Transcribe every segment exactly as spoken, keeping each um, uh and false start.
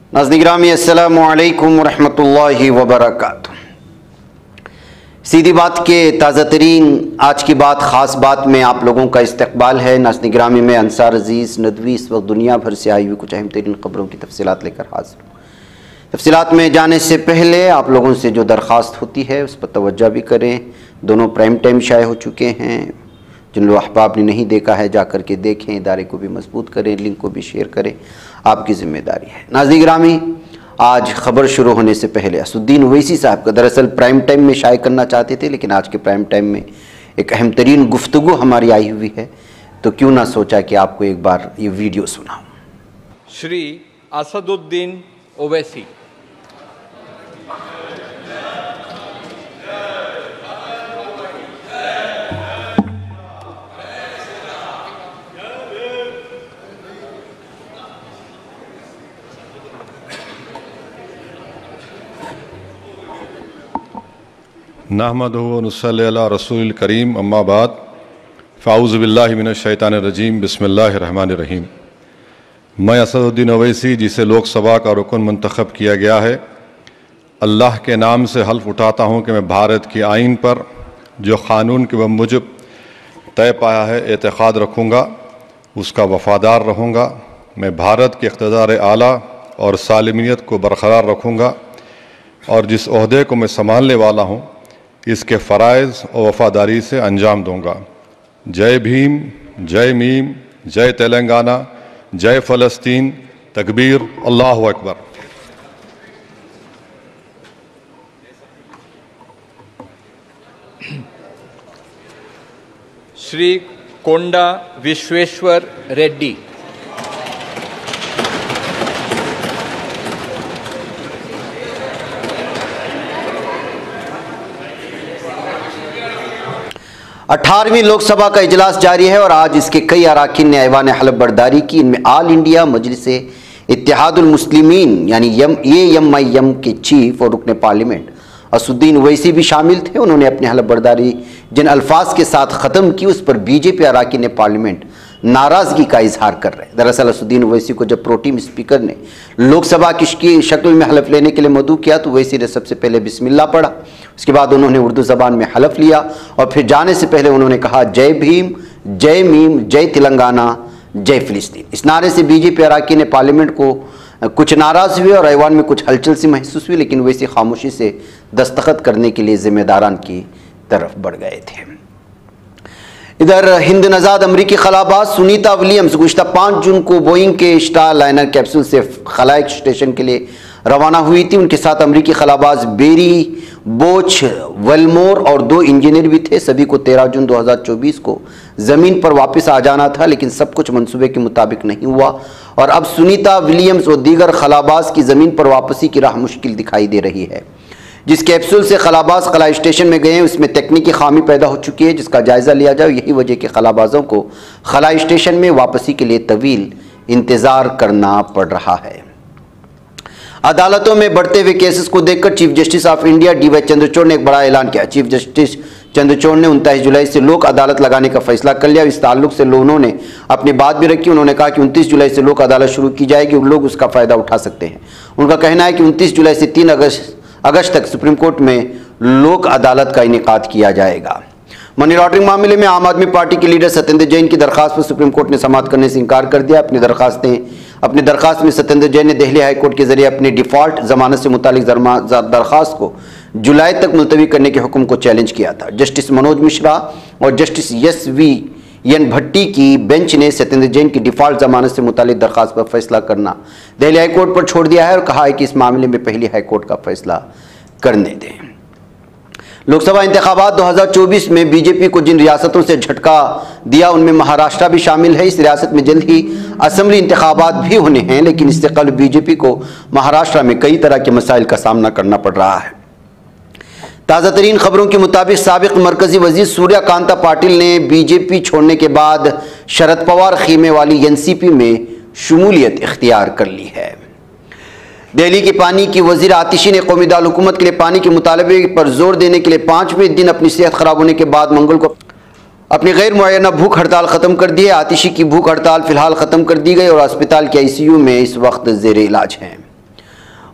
नाज़रीन गिरामी अस्सलामु अलैकुम रहमतुल्लाहि व बरकातुहू। सीधी बात के ताज़ा तरीन आज की बात ख़ास बात में आप लोगों का इस्तकबाल है। नाज़रीन गिरामी में अंसार अजीज़ नदवी इस वक्त दुनिया भर से आई हुई कुछ अहम तरीन ख़बरों की तफसीलात लेकर हाजिर हूँ। तफसीलात में जाने से पहले आप लोगों से जो दरख्वास्त होती है उस पर तवज्जो भी करें। दोनों प्राइम टाइम शाये हो चुके हैं। जिन लोग अहबाब ने नहीं देखा है जा कर के देखें। इदारे को भी मजबूत करें, लिंक को भी शेयर करें, आपकी ज़िम्मेदारी है। नाज़रीन गिरामी, आज ख़बर शुरू होने से पहले असुद्दीन ओवैसी साहब का दरअसल प्राइम टाइम में शाये करना चाहते थे, लेकिन आज के प्राइम टाइम में एक अहम तरीन गुफ्तगू हमारी आई हुई है, तो क्यों ना सोचा कि आपको एक बार ये वीडियो सुनाऊं। श्री असदुद्दीन ओवैसी नहमदुहु व नुसल्ली अला रसूलिल करीम अम्मा बाद फ़ाऊज़ु बिल्लाहि मिनश शैतानिर रजीम बिस्मिल्लाहिर रहमानिर रहीम। मैं असदुद्दीन ओवैसी, जिसे लोकसभा का रुकन मंतखब किया गया है, अल्लाह के नाम से हल्फ उठाता हूँ कि मैं भारत की आइन पर जो क़ानून के बमुजब तय पाया है एतक़ाद रखूँगा, उसका वफ़ादार रहूँगा। मैं भारत के इक़्तिदार आला और सालिमियत को बरक़रार रखूँगा और जिस ओहदे को मैं संभालने वाला हूँ इसके फ़राइज़ और वफ़ादारी से अंजाम दूँगा। जय भीम, जय मीम, जय तेलंगाना, जय फ़लस्तीन, तकबीर, अल्लाहु अकबर। श्री कोंडा विश्वेश्वर रेड्डी। अठारहवीं लोकसभा का इजलास जारी है और आज इसके कई अराकीन ने ऐवान हलफ बर्दारी की। इनमें आल इंडिया मजलिस इत्तेहादुल मुस्लिमीन यानी यम ए एम आई एम के चीफ और रुकन पार्लियामेंट असुद्दीन ओवैसी भी शामिल थे। उन्होंने अपनी हलफ बर्दारी जिन अल्फाज के साथ ख़त्म की उस पर बीजेपी अराकीन पार्लियामेंट नाराज़गी का इजहार कर रहे हैं। दरअसल असुद्दीन ओवैसी को जब प्रोटीम स्पीकर ने लोकसभा की शक्ल में हलफ लेने के लिए मदऊ किया तो ओवैसी ने सबसे पहले बिस्मिल्लाह पढ़ा, उसके बाद उन्होंने उर्दू ज़बान में हलफ लिया और फिर जाने से पहले उन्होंने कहा जय भीम, जय मीम, जय तेलंगाना, जय फ़िलिस्तीन। इस नारे से बीजेपी अराकीन पार्लियामेंट को कुछ नाराज़ हुए और ऐवान में कुछ हलचल सी महसूस हुई, लेकिन ओवैसी खामोशी से दस्तखत करने के लिए जिम्मेदारान की तरफ बढ़ गए थे। इधर हिंद नज़ाद अमरीकी खलाबाज सुनीता विलियम्स गुज़िश्ता पाँच जून को बोइंग के स्टार लाइनर कैप्सूल से खलाइक स्टेशन के लिए रवाना हुई थी। उनके साथ अमरीकी खलाबाज बेरी बोच वेलमोर और दो इंजीनियर भी थे। सभी को तेरह जून दो हज़ार चौबीस को ज़मीन पर वापस आ जाना था, लेकिन सब कुछ मंसूबे के मुताबिक नहीं हुआ और अब सुनीता विलियम्स और दीगर खलाबाज की ज़मीन पर वापसी की राह मुश्किल दिखाई दे रही है। जिस कैप्सूल से खलाबाज खला स्टेशन में गए हैं उसमें तकनीकी खामी पैदा हो चुकी है, जिसका जायज़ा लिया जाए। यही वजह के खलाबाजों को खला स्टेशन में वापसी के लिए तवील इंतज़ार करना पड़ रहा है। अदालतों में बढ़ते हुए केसेस को देखकर chief justice of India D Y Chandrachud ने एक बड़ा ऐलान किया। चीफ जस्टिस चंद्रचूड़ ने उनतीस जुलाई से लोक अदालत लगाने का फैसला कर लिया। इस ताल्लुक से उन्होंने अपनी बात भी रखी। उन्होंने कहा कि उनतीस जुलाई से लोक अदालत शुरू की जाएगी, लोग उसका फ़ायदा उठा सकते हैं। उनका कहना है कि उनतीस जुलाई से तीन अगस्त अगस्त तक सुप्रीम कोर्ट में लोक अदालत का इनेकाद किया जाएगा। मनी लॉन्ड्रिंग मामले में आम आदमी पार्टी के लीडर सत्येंद्र जैन की दरखास्त पर सुप्रीम कोर्ट ने समाअत करने से इनकार कर दिया। अपनी दरखास्तें अपनी दरखास्त में सत्येंद्र जैन ने दिल्ली हाई कोर्ट के जरिए अपनी डिफ़ॉल्ट जमानत से मुतालिक दरखास्त को जुलाई तक मुलतवी करने के हुक्म को चैलेंज किया था। जस्टिस मनोज मिश्रा और justice S V N Bhatti की बेंच ने सत्येंद्र जैन की डिफ़ॉल्ट जमानत से मुतालिक दरखास्त पर फैसला करना दिल्ली हाई कोर्ट पर छोड़ दिया है और कहा है कि इस मामले में पहली हाई कोर्ट का फैसला करने दें। लोकसभा इंतखाबात दो हज़ार चौबीस में बीजेपी को जिन रियासतों से झटका दिया उनमें महाराष्ट्र भी शामिल है। इस रियासत में जल्द ही असेंबली इंतखाबात भी होने हैं, लेकिन इससे कल बीजेपी को महाराष्ट्र में कई तरह के मसाइल का सामना करना पड़ रहा है। ताज़ा तरीन खबरों के मुताबिक साबिक मरकजी वजीर सूर्या कांता पाटिल ने बीजेपी छोड़ने के बाद शरद पवार खीमे वाली एनसीपी में शमूलियत इख्तियार कर ली है। दिल्ली के पानी की वजीर आतिशी ने कौमी दाल हुकूमत के लिए पानी के मुतालबे पर जोर देने के लिए पाँचवें दिन अपनी सेहत खराब होने के बाद मंगल को अपनी गैर मुअय्यना भूख हड़ताल ख़त्म कर दी है। आतिशी की भूख हड़ताल फिलहाल ख़त्म कर दी गई और अस्पताल के आई सी यू में इस वक्त ज़ेर इलाज हैं।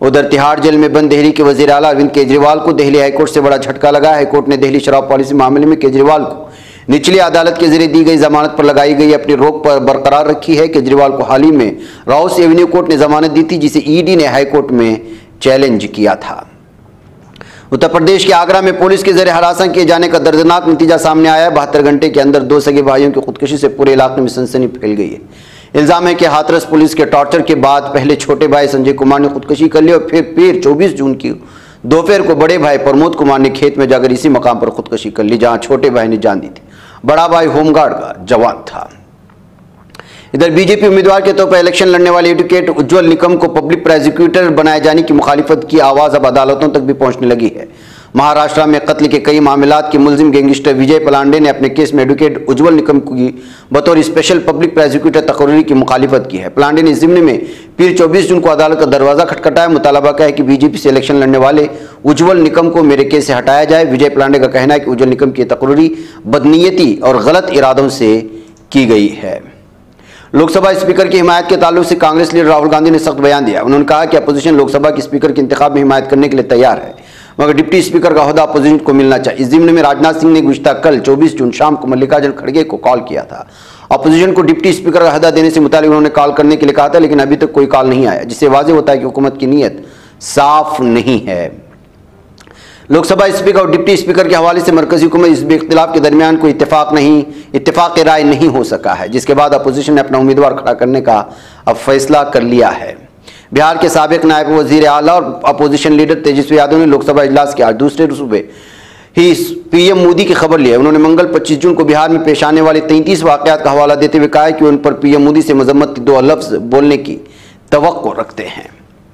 उधर तिहाड़ जेल में बंद दिल्ली के वजीर आला अरविंद केजरीवाल को दिल्ली हाईकोर्ट से बड़ा झटका लगा। हाईकोर्ट ने दिल्ली शराब पॉलिसी मामले में केजरीवाल को निचली अदालत के जरिए दी गई जमानत पर लगाई गई अपनी रोक पर बरकरार रखी है। केजरीवाल को हाल ही में राउस एवेन्यू कोर्ट ने जमानत दी थी, जिसे ईडी ने हाईकोर्ट में चैलेंज किया था। उत्तर प्रदेश के आगरा में पुलिस के जरिए हरासा किए जाने का दर्दनाक नतीजा सामने आया है। बहत्तर घंटे के अंदर दो सगे भाइयों की खुदकुशी से पूरे इलाके में सनसनी फैल गई है। इल्जाम है कि हाथरस पुलिस के टॉर्चर के बाद पहले छोटे भाई संजय कुमार ने खुदकुशी कर ली और फिर फिर चौबीस जून की दोपहर को बड़े भाई प्रमोद कुमार ने खेत में जाकर इसी मकाम पर खुदकुशी कर ली, जहां छोटे भाई ने जान दी थी। बड़ा भाई होमगार्ड का जवान था। इधर बीजेपी उम्मीदवार के तौर पर इलेक्शन लड़ने वाले एडवोकेट उज्जवल निकम को पब्लिक प्रोसिक्यूटर बनाए जाने की मुखालिफत की आवाज अब अदालतों तक भी पहुंचने लगी है। महाराष्ट्र में कत्ल के कई मामलात के मुलजिम गैंगस्टर विजय पलांडे ने अपने केस में एडवोकेट उज्जवल निकम की बतौर स्पेशल पब्लिक प्रोसिक्यूटर तकरीरी की मुखालिफत की है। पलांडे ने इस जिम्मे में फिर चौबीस जून को अदालत का दरवाजा खटखटाया। मुतालबा का है कि बीजेपी से इलेक्शन लड़ने वाले उज्जवल निकम को मेरे केस से हटाया जाए। विजय पलांडे का कहना है कि उज्जवल निकम की तकरीरी बदनीयती और गलत इरादों से की गई है। लोकसभा स्पीकर की हिमायत के ताल्लुक से कांग्रेस लीडर राहुल गांधी ने सख्त बयान दिया। उन्होंने कहा कि अपोजिशन लोकसभा के स्पीकर के इंतखाब में हिमायत करने के लिए तैयार है, मगर डिप्टी स्पीकर का ओहदा अपोजिशन को मिलना चाहिए। इस जिम्मे में राजनाथ सिंह ने गुज़िश्ता कल चौबीस जून शाम को मल्लिकार्जुन खड़गे को कॉल किया था। अपोजिशन को डिप्टी स्पीकर का ओहदा देने से मुतालिक उन्होंने कॉल करने के लिए कहा था, लेकिन अभी तक कोई कॉल नहीं आया, जिससे वाज़ेह होता है कि हुकूमत की नीयत साफ नहीं है। लोकसभा स्पीकर और डिप्टी स्पीकर के हवाले से मरकजी हुकूमत इस इख्तिलाफ के दरमियान कोई इत्तेफाक नहीं इत्तेफाक राय नहीं हो सका है, जिसके बाद अपोजिशन ने अपना उम्मीदवार खड़ा करने का अब फैसला कर लिया है। बिहार के साबिक नायब वजीर आला और अपोजिशन लीडर तेजस्वी यादव ने लोकसभा इजलास के आज दूसरे सूबे ही पीएम मोदी की खबर ली है। उन्होंने मंगल पच्चीस जून को बिहार में पेश आने वाले तैंतीस वाकयात का हवाला देते हुए कहा है कि उन पर पीएम मोदी से मजम्मत दो लफ्ज बोलने की तवक्को रखते हैं।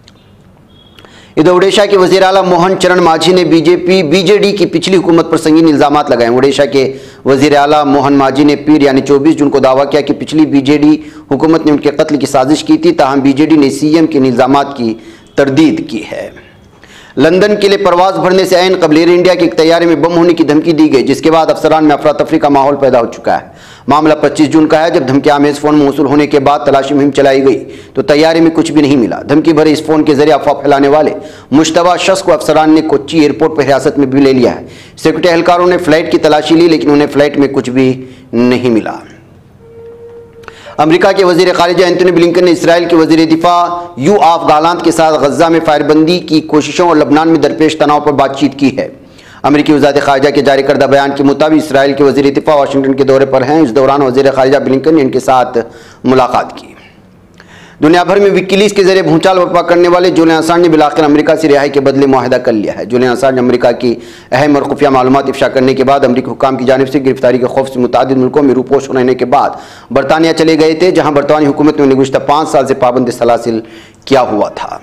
इधर ओडिशा के वजीर आला मोहन चरण मांझी ने बीजेपी बीजेडी की पिछली हुकूमत पर संगीन इल्जाम लगाए। ओडिशा के वजीर आला मोहन मांझी ने पीर यानी चौबीस जून को दावा किया कि पिछली बीजेडी हुकूमत ने उनके कत्ल की साजिश की थी, ताहम बीजेडी ने सीएम के इन इल्जामात की तरदीद की है। लंदन के लिए परवाज भरने से ऐन कबल एयर इंडिया की एक तैयारी में बम होने की धमकी दी गई, जिसके बाद अफसरान में अफरा तफरी का माहौल पैदा हो चुका है। मामला पच्चीस जून का है, जब धमकी आमेज फोन मौसूल होने के बाद तलाशी मुहिम चलाई गई तो तैयारी में कुछ भी नहीं मिला। धमकी भरे इस फोन के जरिए अफवाह फैलाने वाले मुश्तबा शख्स को अफसरान ने कोच्चि एयरपोर्ट पर हिरासत में भी ले लिया है। सिक्योरिटी एहलकारों ने फ्लाइट की तलाशी ली, लेकिन उन्हें फ्लाइट में कुछ भी नहीं मिला। अमेरिका के वजीर खारिजा एंथोनी ब्लिंकन ने इसराइल के वजीर दिफा यूआफ गालांत के साथ गजा में फायरबंदी की कोशिशों और लबनान में दरपेश तनाव पर बातचीत की है। अमेरिकी वज़ारत खारिजा के जारी करदा बयान के मुताबिक इसराइल के वजीर दिफा वाशिंगटन के दौरे पर हैं। इस दौरान वजीर खारिजा ब्लिंकन ने इनके साथ मुलाकात की। दुनिया भर में विकीलीक्स के जरिए भूचाल बर्पा करने वाले जुलियन असांज ने बिलाखिर अमेरिका से रिहाई के बदले मुआहदा कर लिया है। जुलियन असांज ने अमेरिका की अहम और खुफिया मालूमात इफ्शा करने के बाद अमेरिकी हुकाम की जानिब से गिरफ्तारी के खौफ से मुतादिद मुल्कों में रूपोश रहने के बाद बरतानिया चले गए थे, जहां बरतानी हुकूमत ने गुज़िश्ता पाँच साल से पाबंदी सलासिल किया हुआ था।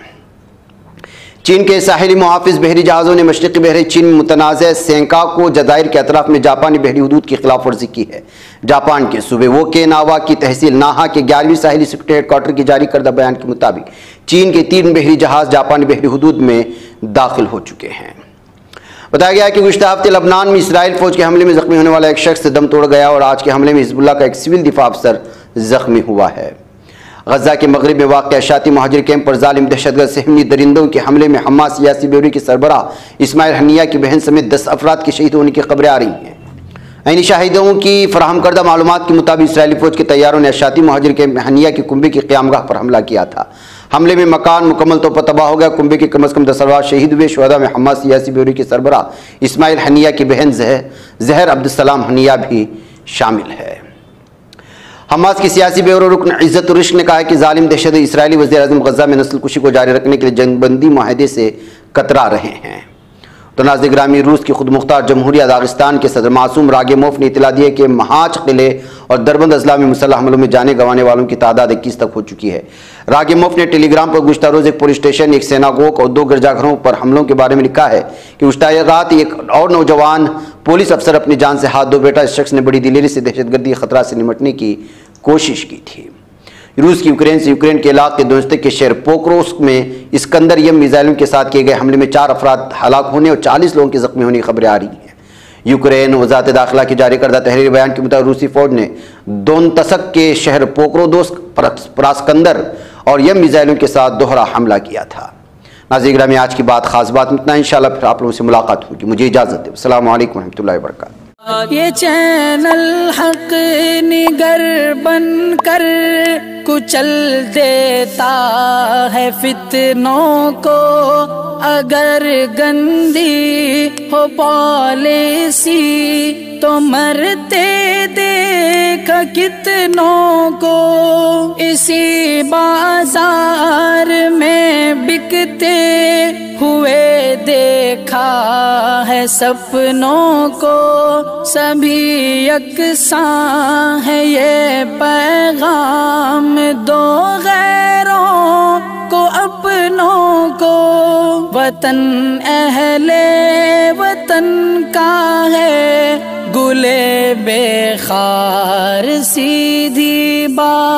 चीन के साहिली मुहाफिज बहरी जहाज़ों ने मशरक़ी बहरी चीन में मुतनाज़ सेंका को जज़ायर के अतराफ में जापानी बहरी हदूद की खिलाफ वर्जी की है। जापान के सूबे वोकेनावा की तहसील नाहा के ग्यारहवीं साहिली सेक्रेटरी हेडक्वार्टर की जारी करदा बयान के मुताबिक चीन के तीन बहरी जहाज़ जापानी बहरी हदूद में दाखिल हो चुके हैं। बताया गया है कि गुज़िश्ता हफ्ते लबनान में इसराइल फौज के हमले में जख्मी होने वाला एक शख्स दम तोड़ गया और आज के हमले में हिजबुल्लाह का एक सिविल दिफा अफसर जख्मी हुआ है। गजा के मगरिब में वाक़ शाती महाजिर कैंप पर जालिम दहशतगर्द सहमी दरिंदों के हमले में हमास सियासी ब्यूरो के सरबराह इस्माइल हनिया की बहन समेत दस अफराद के शहीद होने की खबरें आ रही हैं। ऐनी शाहिदों की फराहम करदा मालूमात के मुताबिक इसराइली फौज के तैयारों ने शाती महाजिर कैंप हनिया की कुंबे की क़यामगाह पर हमला किया था। हमले में मकान मुकम्मल तौर पर तबाह हो गया। कुंबे के कम अज़ कम दस अफराद शहीद हुए। शुहदा में हमास सियासी ब्यूरो के सरबराह इस्माइल हनिया की बहन जहर जहर अब्दुस्सलाम हनिया भी शामिल है। हमास की सियासी ब्यूरो रुकन इज़्ज़त रिश्क ने कहा है कि जालिम दहशत इसराइली वज़ीर आज़म गजा में नस्ल कुशी को जारी रखने के लिए जंगबंदी माहदे से कतरा रहे हैं। तो नाज़िर ग्रामी रूस की खुद मुख्तार जमहूरिया दागिस्तान के सदर मासूम रागेमोफ ने इतला दी है कि महाज किले और दरबंद अजला में मुसल्लह हमलों में जाने गंवाने वालों की तादाद इक्कीस तक हो चुकी है। रागेमोफ ने टेलीग्राम पर गुज़िश्ता रोज़ एक पुलिस स्टेशन, एक सेनागोग और दो गिरजाघरों पर हमलों के बारे में लिखा है कि गुज़िश्ता रात एक और नौजवान पुलिस अफसर अपनी जान से हाथ धो बैठा। इस शख्स ने बड़ी दिलेरी से दहशतगर्दी खतरा से निमटने की कोशिश की थी। रूस की यूक्रेन से यूक्रेन के इलाके दोस्ते के शहर पोक्रोस्क में इस्कंदर यम मिसाइलों के साथ किए गए हमले में चार अफराद हलाक होने और चालीस लोगों के जख्मी होने की खबरें आ रही हैं। यूक्रेन वज़ारत दाखिला की जारी करदा तहरीर बयान के मुताबिक रूसी फौज ने दोनतसक के शहर पोक्रोदोस्क, प्रास्कंदर और यम मिसाइलों के साथ दोहरा हमला किया था। नाज़रीन गिरामी, आज की बात खास बात में इतना, इंशाल्लाह फिर आप लोगों से मुलाकात होगी। मुझे इजाज़त दें। अस्सलामु अलैकुम रहमतुल्लाहि व बरकातहू। ये चैनल हक निगर बन कर कुचल देता है फितनों को, अगर गंदी हो पॉलिसी तो मरते देख कितनों को। इसी बाजार में बिकते हुए देखा है सपनों को, सभी यकसां है ये पैगाम दो गैरों को अपनों को। वतन अहले वतन का है गुले बेखार सीधी बात।